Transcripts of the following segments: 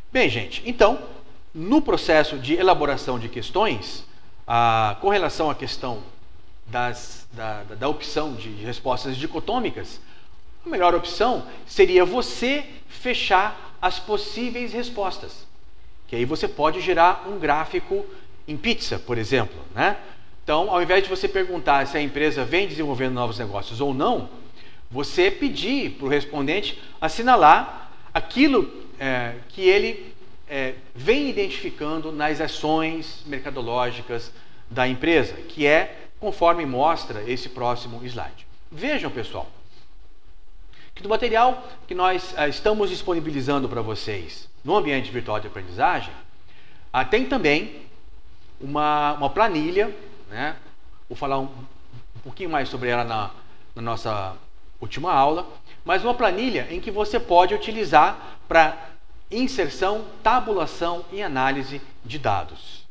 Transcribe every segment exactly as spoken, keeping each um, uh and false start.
Bem, gente, então, no processo de elaboração de questões, a, com relação à questão das, da, da, da opção de respostas dicotômicas, a melhor opção seria você fechar as possíveis respostas. Que aí você pode gerar um gráfico em pizza, por exemplo, né? Então, ao invés de você perguntar se a empresa vem desenvolvendo novos negócios ou não, você pedir para o respondente assinalar aquilo é, que ele é, vem identificando nas ações mercadológicas da empresa, que é conforme mostra esse próximo slide. Vejam, pessoal, que do material que nós é, estamos disponibilizando para vocês no ambiente virtual de aprendizagem, ah, tem também uma, uma planilha, né? Vou falar um, um pouquinho mais sobre ela na, na nossa última aula, mas uma planilha em que você pode utilizar para inserção, tabulação e análise de dados.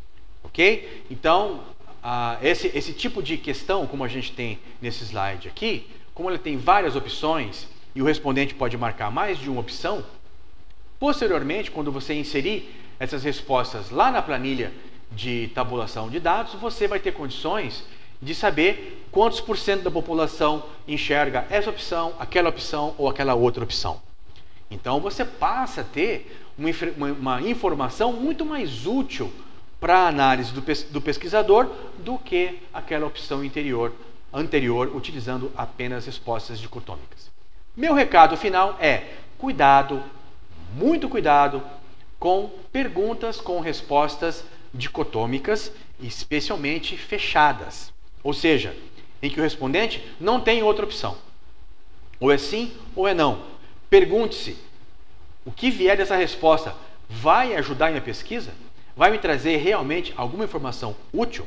Ok? Então, ah, esse, esse tipo de questão, como a gente tem nesse slide aqui, como ele tem várias opções e o respondente pode marcar mais de uma opção, posteriormente, quando você inserir essas respostas lá na planilha de tabulação de dados, você vai ter condições de saber quantos por cento da população enxerga essa opção, aquela opção ou aquela outra opção. Então você passa a ter uma, uma informação muito mais útil para a análise do, pes, do pesquisador do que aquela opção interior, anterior, utilizando apenas respostas dicotômicas. Meu recado final é: cuidado, muito cuidado com perguntas com respostas dicotômicas, especialmente fechadas. Ou seja, em que o respondente não tem outra opção. Ou é sim ou é não. Pergunte-se, o que vier dessa resposta vai ajudar a minha pesquisa? Vai me trazer realmente alguma informação útil?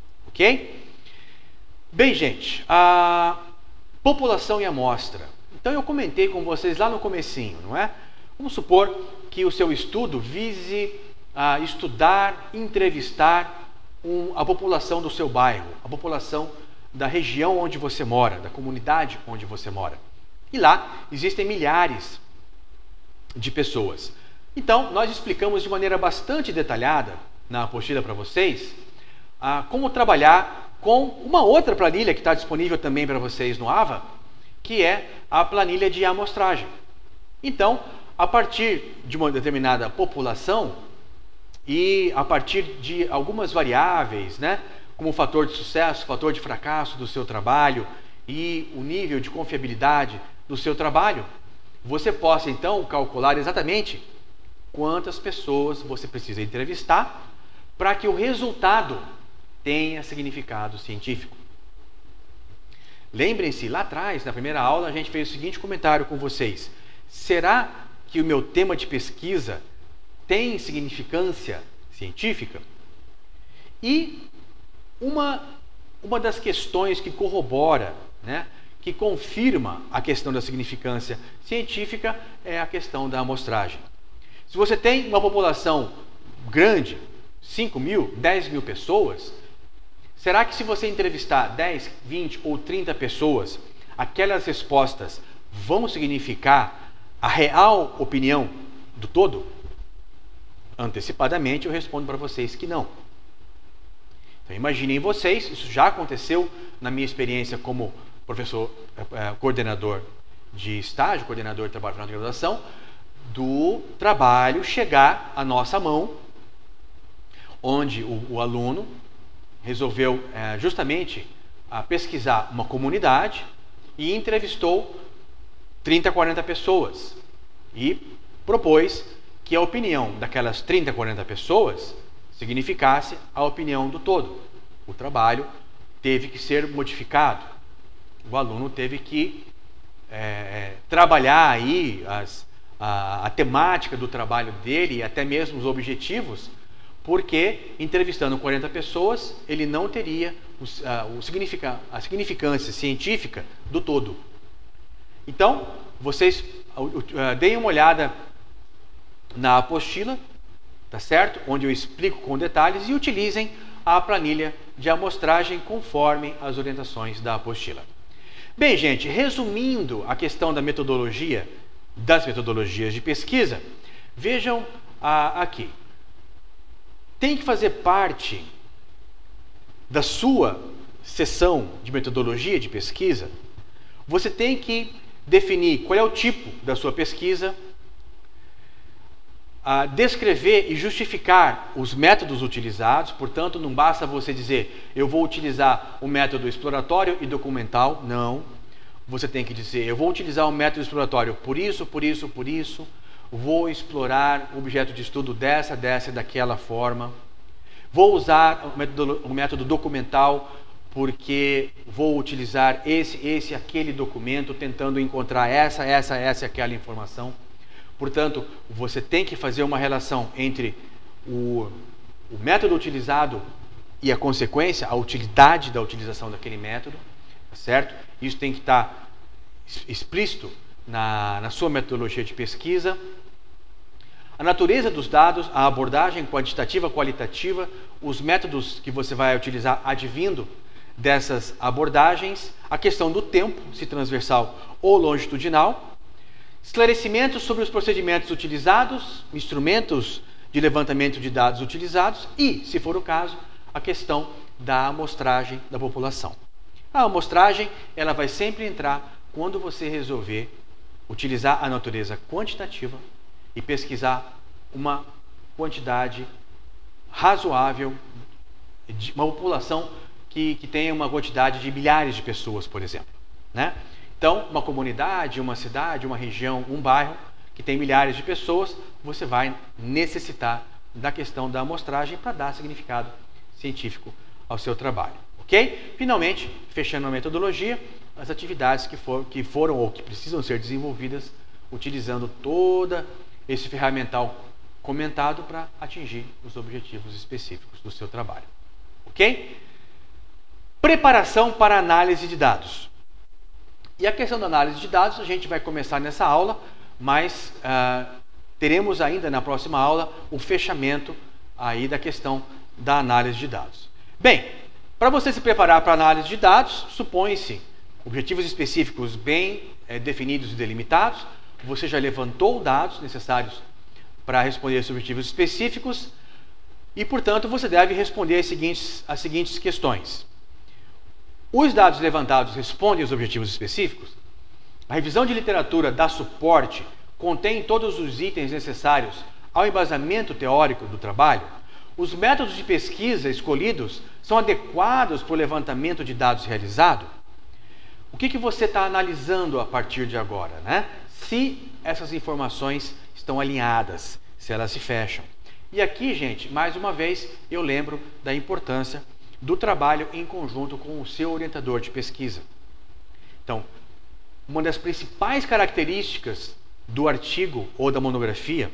Ok? Bem, gente, a população e amostra. Então eu comentei com vocês lá no comecinho, não é? Vamos supor que o seu estudo vise a estudar, entrevistar um, a população do seu bairro, a população da região onde você mora, da comunidade onde você mora. E lá existem milhares de pessoas. Então, nós explicamos de maneira bastante detalhada na apostila para vocês ah, como trabalhar com uma outra planilha que está disponível também para vocês no AVA, que é a planilha de amostragem. Então, a partir de uma determinada população e a partir de algumas variáveis, né, como o fator de sucesso, fator de fracasso do seu trabalho e o nível de confiabilidade do seu trabalho, você possa então calcular exatamente quantas pessoas você precisa entrevistar para que o resultado tenha significado científico. Lembrem-se, lá atrás, na primeira aula, a gente fez o seguinte comentário com vocês: será que o meu tema de pesquisa tem significância científica? E uma, uma das questões que corrobora, né, que confirma a questão da significância científica é a questão da amostragem. Se você tem uma população grande, cinco mil, dez mil pessoas, será que se você entrevistar dez, vinte ou trinta pessoas, aquelas respostas vão significar a real opinião do todo? Antecipadamente eu respondo para vocês que não. Então imaginem vocês, isso já aconteceu na minha experiência como professor, eh, coordenador de estágio, coordenador de trabalho final de graduação, do trabalho chegar à nossa mão, onde o, o aluno resolveu eh, justamente a pesquisar uma comunidade e entrevistou trinta, quarenta pessoas e propôs que a opinião daquelas trinta, quarenta pessoas significasse a opinião do todo. O trabalho teve que ser modificado. O aluno teve que é, trabalhar aí as, a, a temática do trabalho dele e até mesmo os objetivos, porque entrevistando quarenta pessoas, ele não teria o, a, o significa, a significância científica do todo. Então, vocês uh, deem uma olhada na apostila, tá certo? Onde eu explico com detalhes, e utilizem a planilha de amostragem conforme as orientações da apostila. Bem, gente, resumindo a questão da metodologia, das metodologias de pesquisa, Vejam ah, aqui. Tem que fazer parte da sua sessão de metodologia de pesquisa, você tem que definir qual é o tipo da sua pesquisa, a descrever e justificar os métodos utilizados. Portanto, não basta você dizer, eu vou utilizar o método exploratório e documental. Não. Você tem que dizer, eu vou utilizar o método exploratório por isso, por isso, por isso. Vou explorar o objeto de estudo dessa, dessa e daquela forma. Vou usar o método, o método documental porque vou utilizar esse, esse, aquele documento, tentando encontrar essa, essa, essa e aquela informação. Portanto, você tem que fazer uma relação entre o, o método utilizado e a consequência, a utilidade da utilização daquele método, tá certo? Isso tem que estar explícito na, na sua metodologia de pesquisa. A natureza dos dados, a abordagem quantitativa, qualitativa, os métodos que você vai utilizar advindo dessas abordagens, a questão do tempo, se transversal ou longitudinal, esclarecimentos sobre os procedimentos utilizados, instrumentos de levantamento de dados utilizados e, se for o caso, a questão da amostragem da população. A amostragem ela vai sempre entrar quando você resolver utilizar a natureza quantitativa e pesquisar uma quantidade razoável de uma população que, que tenha uma quantidade de milhares de pessoas, por exemplo, né? Então, uma comunidade, uma cidade, uma região, um bairro que tem milhares de pessoas, você vai necessitar da questão da amostragem para dar significado científico ao seu trabalho, ok? Finalmente, fechando a metodologia, as atividades que, for, que foram ou que precisam ser desenvolvidas utilizando todo esse ferramental comentado para atingir os objetivos específicos do seu trabalho, ok? Preparação para análise de dados. E a questão da análise de dados a gente vai começar nessa aula, mas uh, teremos ainda na próxima aula o fechamento aí da questão da análise de dados. Bem, para você se preparar para a análise de dados, supõe-se objetivos específicos bem é, definidos e delimitados, você já levantou dados necessários para responder esses objetivos específicos e, portanto, você deve responder as seguintes, as seguintes questões. Os dados levantados respondem aos objetivos específicos? A revisão de literatura dá suporte, contém todos os itens necessários ao embasamento teórico do trabalho? Os métodos de pesquisa escolhidos são adequados para o levantamento de dados realizado? O que, que você está analisando a partir de agora, né? Se essas informações estão alinhadas, se elas se fecham. E aqui, gente, mais uma vez, eu lembro da importância do trabalho em conjunto com o seu orientador de pesquisa. Então, uma das principais características do artigo ou da monografia,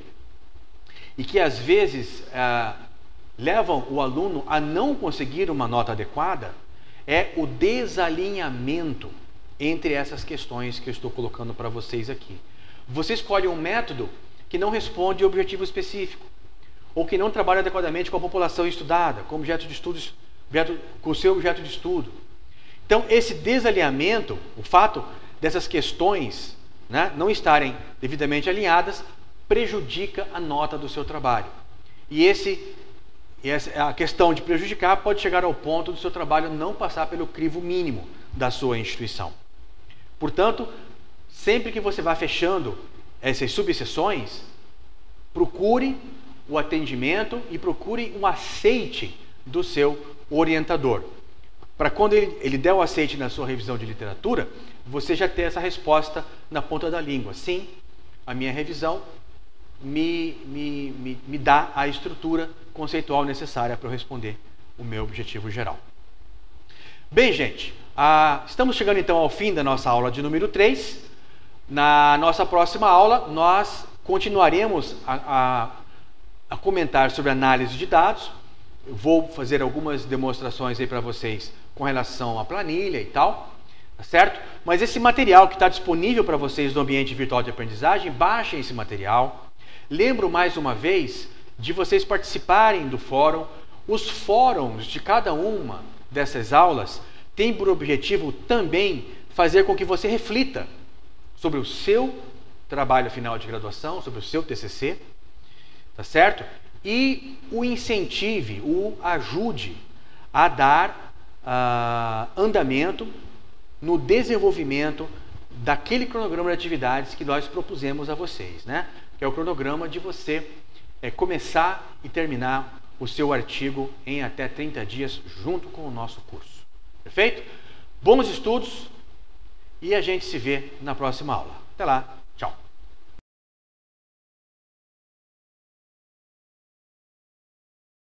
e que às vezes ah, levam o aluno a não conseguir uma nota adequada, é o desalinhamento entre essas questões que eu estou colocando para vocês aqui. Você escolhe um método que não responde ao objetivo específico, ou que não trabalha adequadamente com a população estudada, com objeto de estudos com o seu objeto de estudo. Então, esse desalinhamento, o fato dessas questões, né, não estarem devidamente alinhadas, prejudica a nota do seu trabalho. E esse, essa, a questão de prejudicar pode chegar ao ponto do seu trabalho não passar pelo crivo mínimo da sua instituição. Portanto, sempre que você vá fechando essas subseções, procure o atendimento e procure um aceite do seu orientador. Para quando ele, ele der o aceite na sua revisão de literatura, você já ter essa resposta na ponta da língua. Sim, a minha revisão me, me, me, me dá a estrutura conceitual necessária para eu responder o meu objetivo geral. Bem, gente, ah, estamos chegando então ao fim da nossa aula de número três. Na nossa próxima aula, nós continuaremos a, a, a comentar sobre análise de dados. Eu vou fazer algumas demonstrações aí para vocês com relação à planilha e tal, tá certo? Mas esse material que está disponível para vocês no ambiente virtual de aprendizagem, baixem esse material. Lembro mais uma vez de vocês participarem do fórum. Os fóruns de cada uma dessas aulas têm por objetivo também fazer com que você reflita sobre o seu trabalho final de graduação, sobre o seu T C C, tá certo? E o incentive, o ajude a dar uh, andamento no desenvolvimento daquele cronograma de atividades que nós propusemos a vocês, né? Que é o cronograma de você é, começar e terminar o seu artigo em até trinta dias junto com o nosso curso. Perfeito? Bons estudos e a gente se vê na próxima aula. Até lá!